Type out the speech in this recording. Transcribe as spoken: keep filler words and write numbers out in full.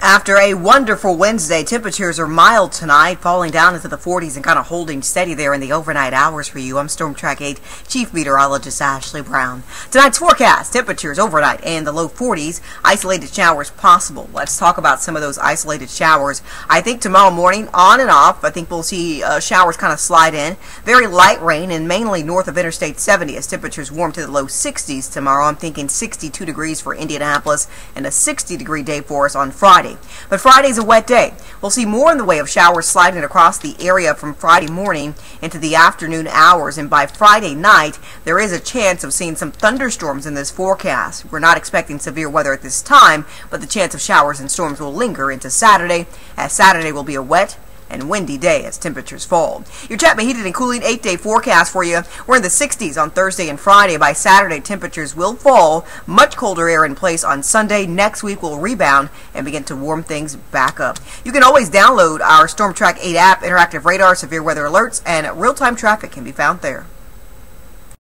After a wonderful Wednesday, temperatures are mild tonight, falling down into the forties and kind of holding steady there in the overnight hours for you. I'm Storm Track eight Chief Meteorologist Ashley Brown. Tonight's forecast, temperatures overnight in the low forties, isolated showers possible. Let's talk about some of those isolated showers. I think tomorrow morning, on and off, I think we'll see uh, showers kind of slide in. Very light rain and mainly north of Interstate seventy as temperatures warm to the low sixties tomorrow. I'm thinking sixty-two degrees for Indianapolis and a sixty degree day for us on Friday. But Friday's a wet day. We'll see more in the way of showers sliding across the area from Friday morning into the afternoon hours, and by Friday night there is a chance of seeing some thunderstorms in this forecast. We're not expecting severe weather at this time, but the chance of showers and storms will linger into Saturday, as Saturday will be a wet and windy day as temperatures fall. Your Chapman Heating and Cooling eight-day forecast for you. We're in the sixties on Thursday and Friday. By Saturday, temperatures will fall. Much colder air in place on Sunday. Next week will rebound and begin to warm things back up. You can always download our Storm Track eight app. Interactive radar, severe weather alerts, and real-time traffic can be found there.